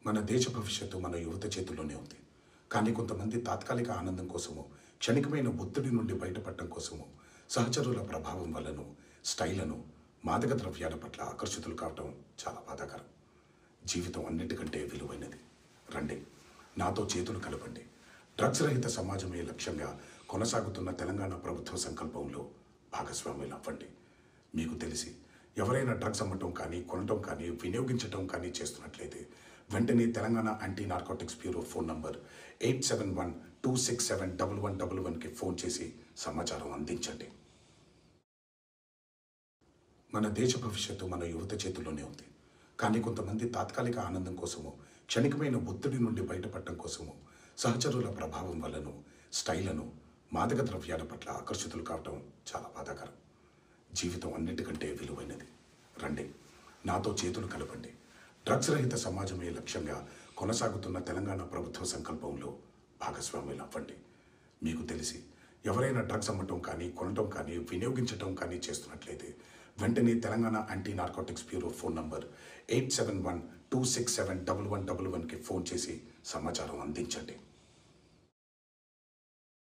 మన దేశ భవిష్యత్తు మన యువత చేతుల్లోనే ఉంది. కానీ కొంతమంది తాత్కాలిక ఆనందం కోసమో, క్షణికమైన ఒత్తిడి నుండి బయటపడటం కోసమో, సహచరుల ప్రభావం వల్లను, స్టైలను, మాదక ద్రవ్యాల పట్ల ఆకర్షితులు కావటం చాలా బాధాకరం. జీవితం అన్నిటికంటే విలువైనది. రండి, నాతో చేతులు కలపండి. డ్రగ్స్ రహిత సమాజమే లక్ష్యంగా కొనసాగుతున్న తెలంగాణ ప్రభుత్వ సంకల్పంలో భాగస్వాములు అవ్వండి. మీకు తెలిసి ఎవరైనా డ్రగ్స్ అమ్మటం కానీ, కొనటం కానీ, వినియోగించటం కానీ చేస్తున్నట్లయితే వెంటనే Telangana anti narcotics bureau phone number 8712671111కి ఫోన్ చేసి సమాచారం అందించండి. మన దేశ భవిష్యత్తు మన యువత చేతుల్లోనే ఉంది. కానీ కొంతమంది తాత్కాలిక ఆనందం కోసమో, క్షణికమైన ఒత్తిడి నుండి బయటపడటం కోసమో, సహచరుల ప్రభావం వల్లను, స్టైలను, మాదక ద్రవ్యాల పట్ల ఆకర్షితులు కావటం చాలా బాధాకరం. జీవితం అన్నిటికంటే విలువైనది. రండి, నాతో చేతులు కలపండి. డ్రగ్స్ రహిత సమాజమే లక్ష్యంగా కొనసాగుతున్న తెలంగాణ ప్రభుత్వ సంకల్పంలో భాగస్వాములు అవ్వండి. మీకు తెలిసి ఎవరైనా డ్రగ్స్ అమ్మటం కానీ, కొనటం కానీ, వినియోగించటం కానీ చేస్తున్నట్లయితే వెంటనే Telangana anti narcotics bureau phone number 8712671111కి ఫోన్ చేసి సమాచారం అందించండి.